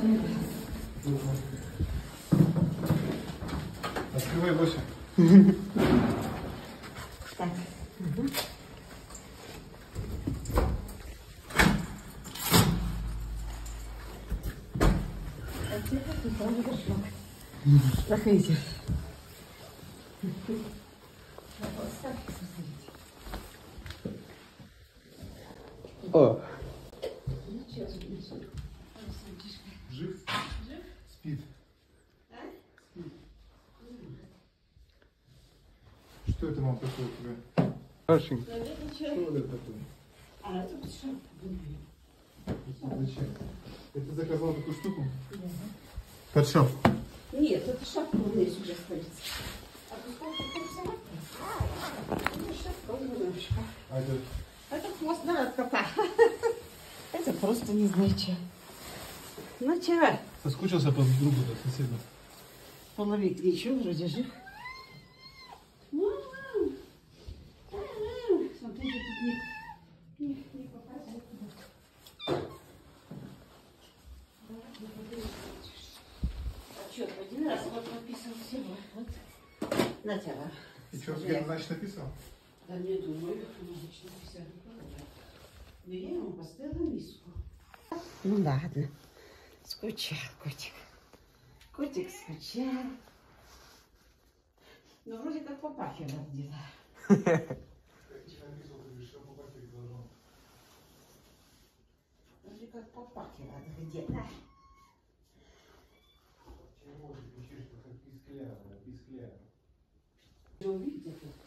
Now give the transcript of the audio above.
Открывай, Бося. Так. Заходите. О. Жив? Спит. Спит. Что это, мам, такое у тебя? Хорошенько. Что это такое? А это что? Зачем? Это заказал такую штуку? Под шапку. Нет, это шапка у меня сюда ставится. А ты сколько ты взяла? Это шапка у меня. А это... Это хвост от кота. Это просто не знаю, что. Ну, чего? Соскучился по другу, да, соседу. Половик еще вроде жив. Смотрите, тут не попадает. Отчет один раз вот написал всего. Вот. На тебя. И что, где-то, значит, написал? Да не думаю, значит, написал. Но я ему поставила миску. Ну ладно. Скучал котик. Котик скучал. Ну, вроде как попахивает где-то. Вроде как попахивает где-то. Вы увидите,